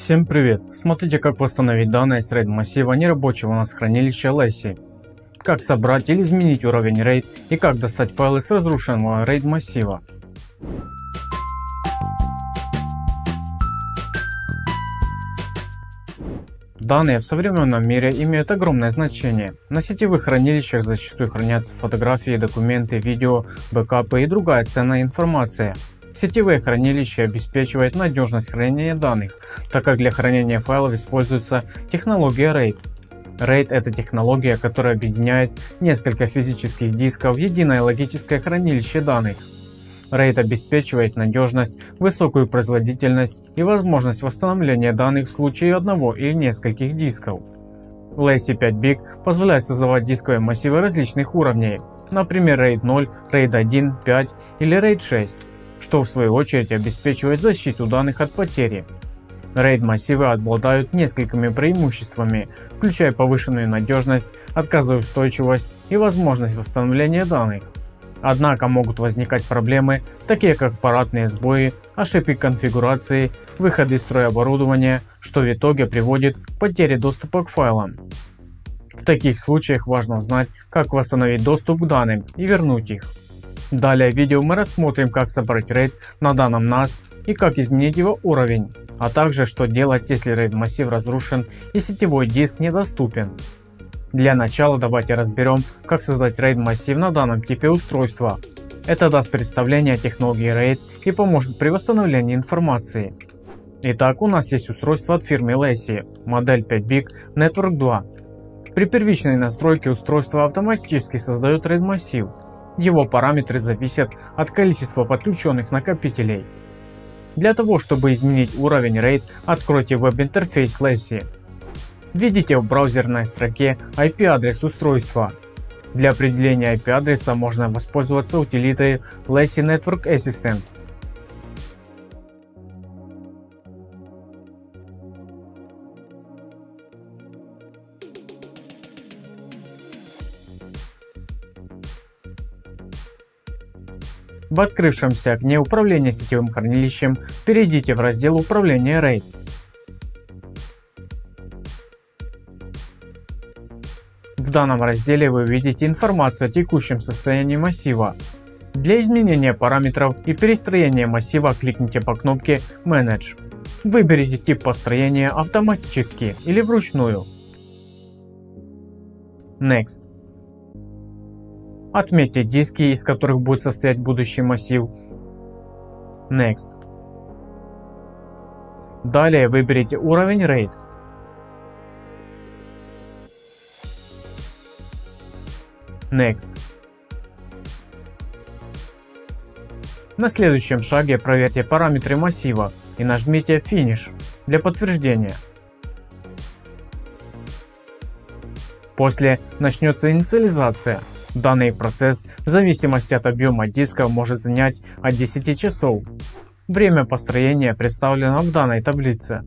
Всем привет! Смотрите, как восстановить данные с RAID массива нерабочего у нас хранилища Lassi. Как собрать или изменить уровень RAID и как достать файлы с разрушенного RAID массива. Данные в современном мире имеют огромное значение. На сетевых хранилищах зачастую хранятся фотографии, документы, видео, бэкапы и другая ценная информация. Сетевые хранилища обеспечивают надежность хранения данных, так как для хранения файлов используется технология RAID. RAID — это технология, которая объединяет несколько физических дисков в единое логическое хранилище данных. RAID обеспечивает надежность, высокую производительность и возможность восстановления данных в случае одного или нескольких дисков. Lassi 5Big позволяет создавать дисковые массивы различных уровней, например RAID 0, RAID 1, 5 или RAID 6, что в свою очередь обеспечивает защиту данных от потери. RAID массивы обладают несколькими преимуществами, включая повышенную надежность, отказоустойчивость и возможность восстановления данных. Однако могут возникать проблемы, такие как аппаратные сбои, ошибки конфигурации, выходы из строя оборудования, что в итоге приводит к потере доступа к файлам. В таких случаях важно знать, как восстановить доступ к данным и вернуть их. Далее в видео мы рассмотрим, как собрать RAID на данном NAS и как изменить его уровень, а также что делать, если RAID массив разрушен и сетевой диск недоступен. Для начала давайте разберем, как создать RAID массив на данном типе устройства. Это даст представление о технологии RAID и поможет при восстановлении информации. Итак, у нас есть устройство от фирмы Lassi, модель 5Big Network 2. При первичной настройке устройство автоматически создает RAID массив. Его параметры зависят от количества подключенных накопителей. Для того, чтобы изменить уровень RAID, откройте веб-интерфейс Lassi. Введите в браузерной строке IP-адрес устройства. Для определения IP-адреса можно воспользоваться утилитой Lassi Network Assistant. В открывшемся окне управления сетевым хранилищем перейдите в раздел управления RAID. В данном разделе вы увидите информацию о текущем состоянии массива. Для изменения параметров и перестроения массива кликните по кнопке Manage. Выберите тип построения автоматически или вручную. Next. Отметьте диски, из которых будет состоять будущий массив. Next. Далее выберите уровень RAID. Next. На следующем шаге проверьте параметры массива и нажмите Finish для подтверждения. После начнется инициализация. Данный процесс в зависимости от объема диска может занять от 10 часов. Время построения представлено в данной таблице.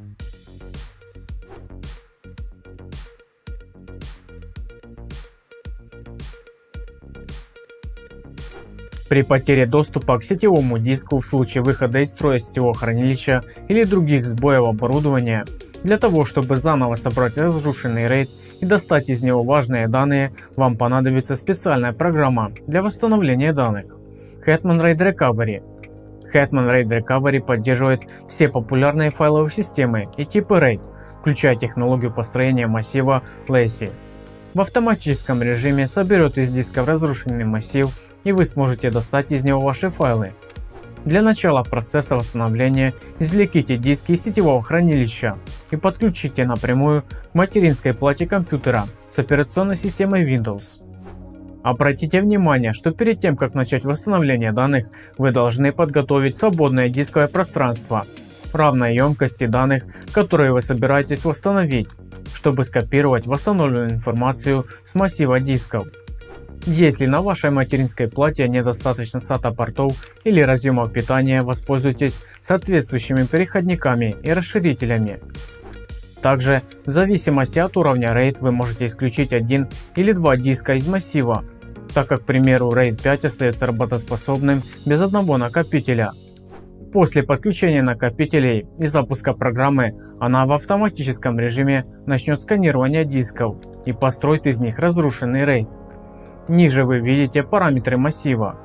При потере доступа к сетевому диску в случае выхода из строя сетевого хранилища или других сбоев оборудования, для того чтобы заново собрать разрушенный RAID и достать из него важные данные, вам понадобится специальная программа для восстановления данных – Hetman RAID Recovery. Hetman RAID Recovery поддерживает все популярные файловые системы и типы RAID, включая технологию построения массива Lassi. В автоматическом режиме соберет из дисков разрушенный массив, и вы сможете достать из него ваши файлы. Для начала процесса восстановления извлеките диски из сетевого хранилища и подключите напрямую к материнской плате компьютера с операционной системой Windows. Обратите внимание, что перед тем как начать восстановление данных, вы должны подготовить свободное дисковое пространство равной емкости данных, которые вы собираетесь восстановить, чтобы скопировать восстановленную информацию с массива дисков. Если на вашей материнской плате недостаточно SATA портов или разъемов питания, воспользуйтесь соответствующими переходниками и расширителями. Также, в зависимости от уровня RAID, вы можете исключить один или два диска из массива, так как, к примеру, RAID 5 остается работоспособным без одного накопителя. После подключения накопителей и запуска программы она в автоматическом режиме начнет сканирование дисков и построит из них разрушенный RAID. Ниже вы видите параметры массива.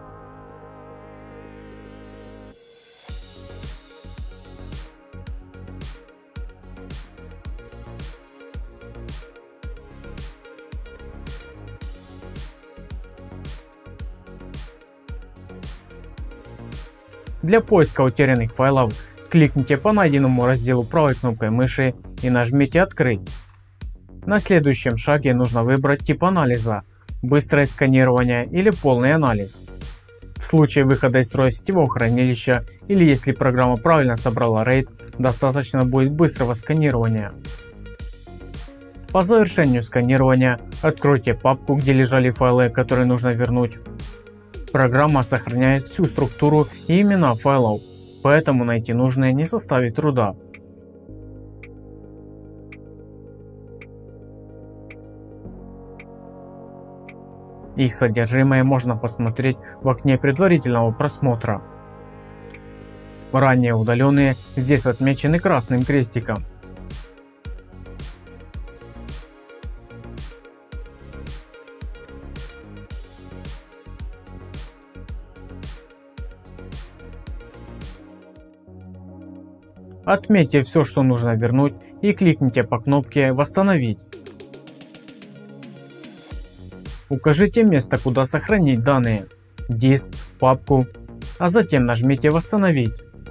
Для поиска утерянных файлов кликните по найденному разделу правой кнопкой мыши и нажмите «Открыть». На следующем шаге нужно выбрать тип анализа – быстрое сканирование или полный анализ. В случае выхода из строя сетевого хранилища или если программа правильно собрала RAID, достаточно будет быстрого сканирования. По завершению сканирования откройте папку, где лежали файлы, которые нужно вернуть. Программа сохраняет всю структуру и имена файлов, поэтому найти нужные не составит труда. Их содержимое можно посмотреть в окне предварительного просмотра. Ранее удаленные здесь отмечены красным крестиком. Отметьте все, что нужно вернуть, и кликните по кнопке «Восстановить». Укажите место, куда сохранить данные – диск, папку, а затем нажмите «Восстановить».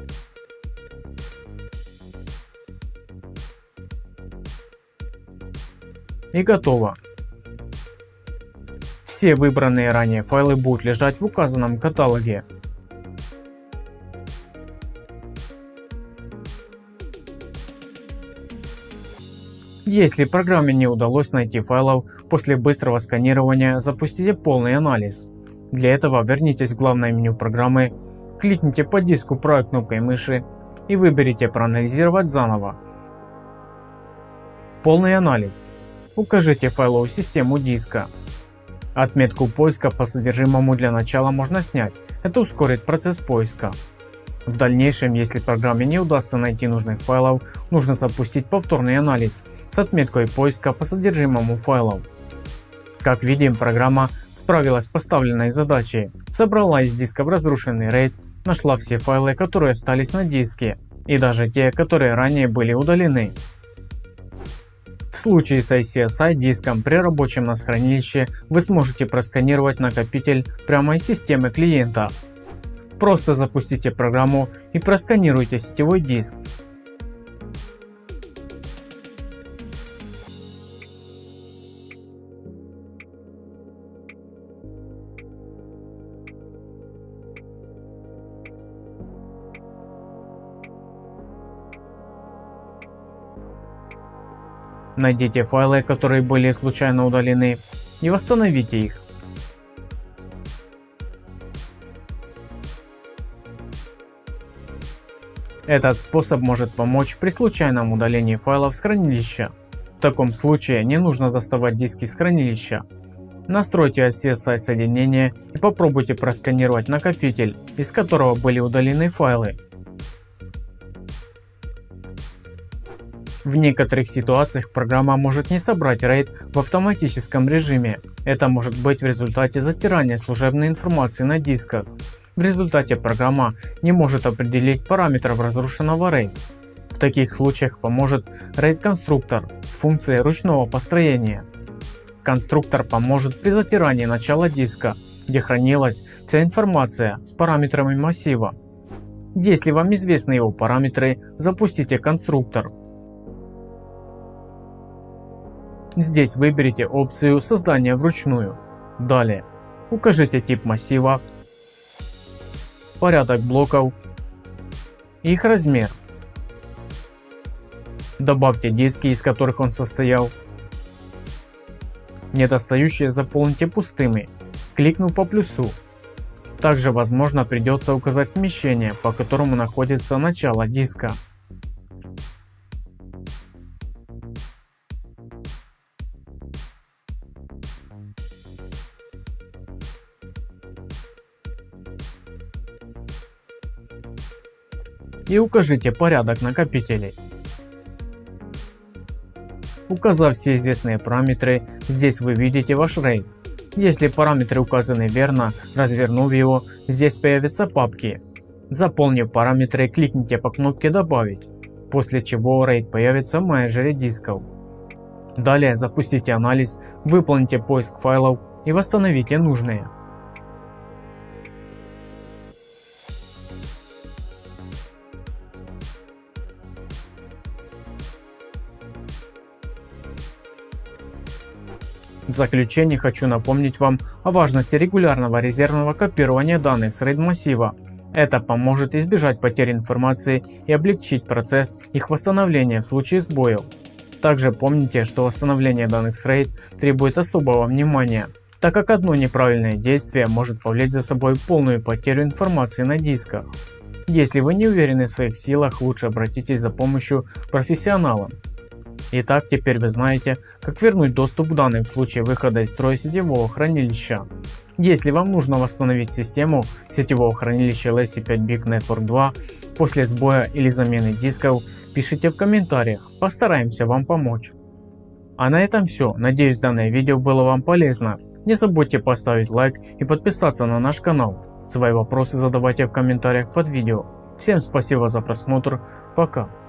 И готово. Все выбранные ранее файлы будут лежать в указанном каталоге. Если программе не удалось найти файлов, после быстрого сканирования запустите полный анализ. Для этого вернитесь в главное меню программы, кликните по диску правой кнопкой мыши и выберите «Проанализировать заново». Полный анализ. Укажите файловую систему диска. Отметку поиска по содержимому для начала можно снять, это ускорит процесс поиска. В дальнейшем, если программе не удастся найти нужных файлов, нужно запустить повторный анализ с отметкой поиска по содержимому файлов. Как видим, программа справилась с поставленной задачей, собрала из дисков разрушенный RAID, нашла все файлы, которые остались на диске, и даже те, которые ранее были удалены. В случае с ICSI диском при рабочем NAS хранилище вы сможете просканировать накопитель прямо из системы клиента. Просто запустите программу и просканируйте сетевой диск. Найдите файлы, которые были случайно удалены, и восстановите их. Этот способ может помочь при случайном удалении файлов с хранилища. В таком случае не нужно доставать диски с хранилища. Настройте ICSI соединение и попробуйте просканировать накопитель, из которого были удалены файлы. В некоторых ситуациях программа может не собрать RAID в автоматическом режиме. Это может быть в результате затирания служебной информации на дисках. В результате программа не может определить параметров разрушенного RAID. В таких случаях поможет RAID-конструктор с функцией ручного построения. Конструктор поможет при затирании начала диска, где хранилась вся информация с параметрами массива. Если вам известны его параметры, запустите конструктор. Здесь выберите опцию «Создание вручную». Далее укажите тип массива, порядок блоков и их размер. Добавьте диски, из которых он состоял. Недостающие заполните пустыми, кликнув по плюсу. Также возможно придется указать смещение, по которому находится начало диска. и укажите порядок накопителей. Указав все известные параметры, здесь вы видите ваш RAID. Если параметры указаны верно, развернув его, здесь появятся папки. Заполнив параметры, кликните по кнопке «Добавить», после чего RAID появится в менеджере дисков. Далее запустите анализ, выполните поиск файлов и восстановите нужные. В заключение хочу напомнить вам о важности регулярного резервного копирования данных с RAID массива. Это поможет избежать потери информации и облегчить процесс их восстановления в случае сбоев. Также помните, что восстановление данных с RAID требует особого внимания, так как одно неправильное действие может повлечь за собой полную потерю информации на дисках. Если вы не уверены в своих силах, лучше обратитесь за помощью к профессионалам. Итак, теперь вы знаете, как вернуть доступ к данным в случае выхода из строя сетевого хранилища. Если вам нужно восстановить систему сетевого хранилища LSE5 Big Network 2 после сбоя или замены дисков, пишите в комментариях, постараемся вам помочь. А на этом все, надеюсь, данное видео было вам полезно. Не забудьте поставить лайк и подписаться на наш канал. Свои вопросы задавайте в комментариях под видео. Всем спасибо за просмотр, пока.